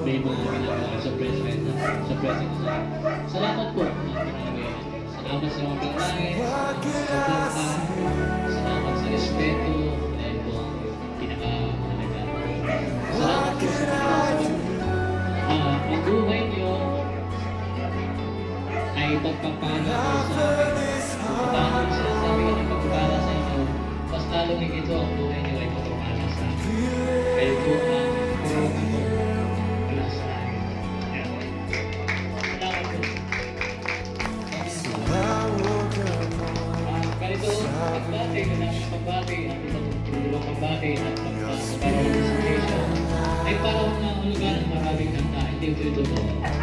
may mga ginagawa sa present sa salamat po. Salamat sa mga pagkain, sa salamat sa respeto, dahil po pinaka-halaga. Salamat po sa ang buhay niyo ay pagpapala po sa amin. Pagpapala sa sabi ng pagpapala sa inyo, mas lalo higit ang buhay niyo ay pagpapala sa amin. Kayo po ang pagbati at itong pagbati at pagkakaroon ay parang ng lugar ng maraming kanta, hindi ito po.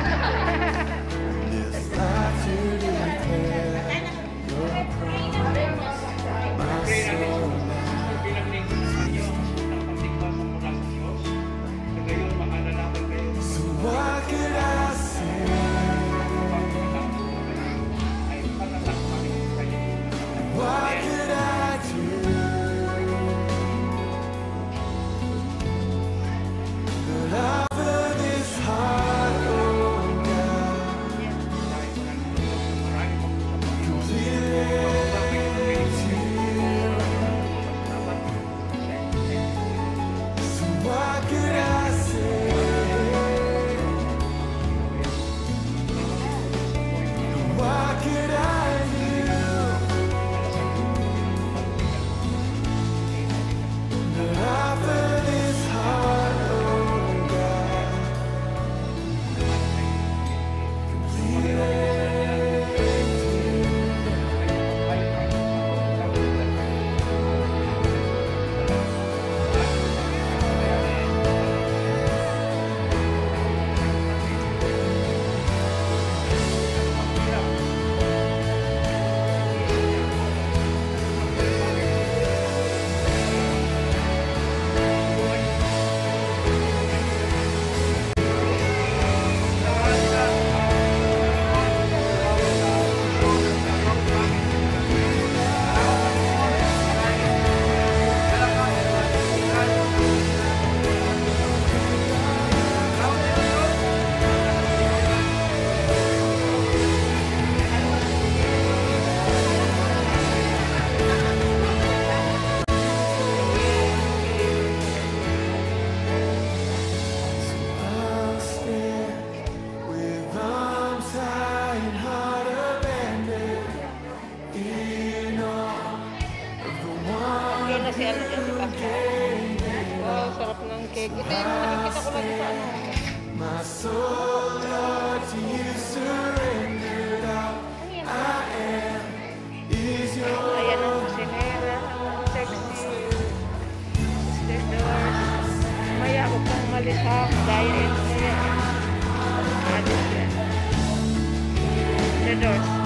Si ano dyan, si Pastor. Wow, sarap ng cake. Ito yung nakikita ko lang sa ano. Ayan ang kusinera, ang sexy. The doors. Maya ako pang malishak. Dahil ito yan. Alis yan. The doors.